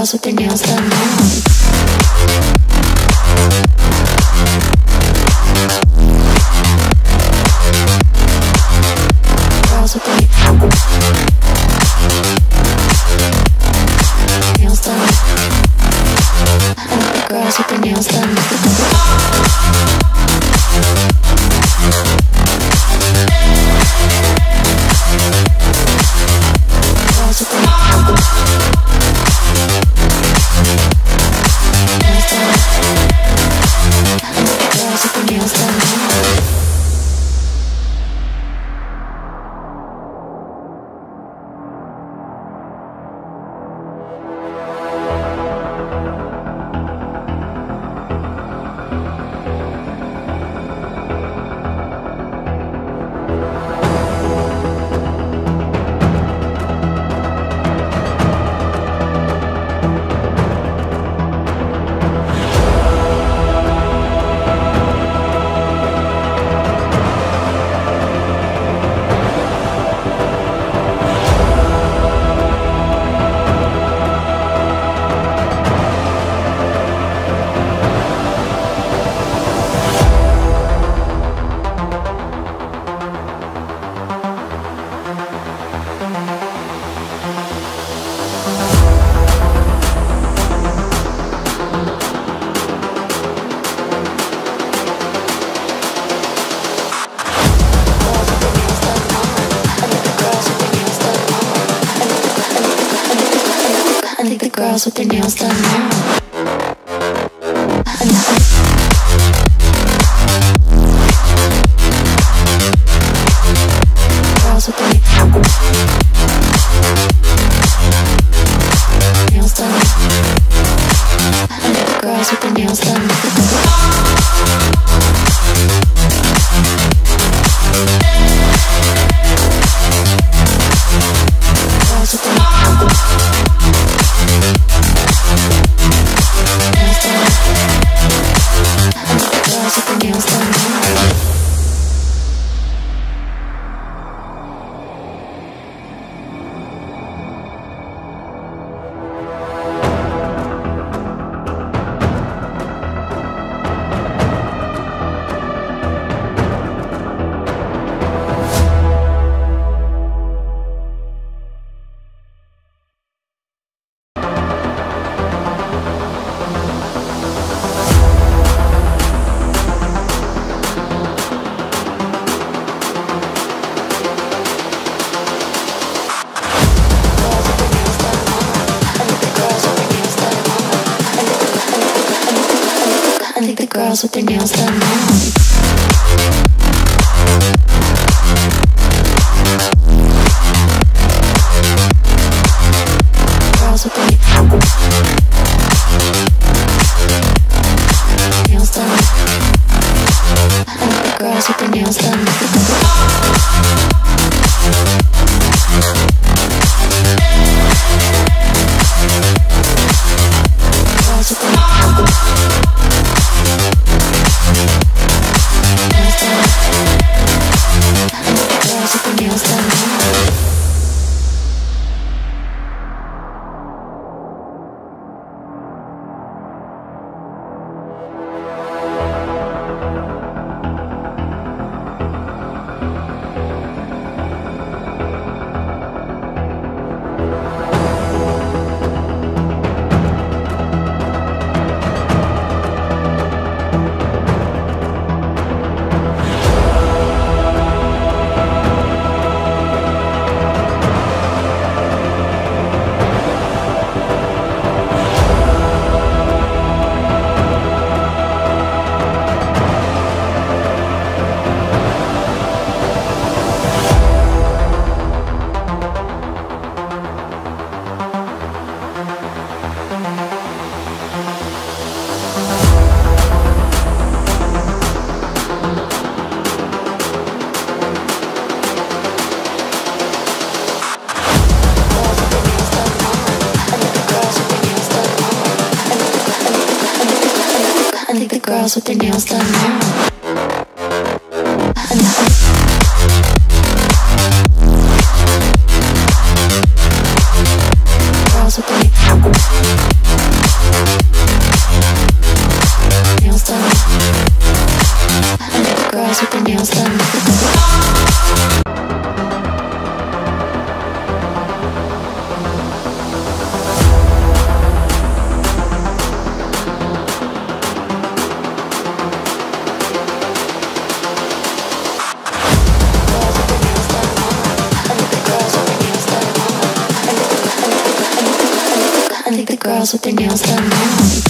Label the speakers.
Speaker 1: girls with their nails done now. Girls with their nails done. I like the girls with their nails done. Girls with their nails done. I think the girls with their nails done now. Girls with their nails done. I think the girls with their nails done. Girls with their nails done now. I think the girls with their nails done now. Girls with their nails done. I like the girls with their nails done. Girls with their nails done now. I think the girls with their nails done now. Girls with their girls with their nails done. I think the girls with their nails done now.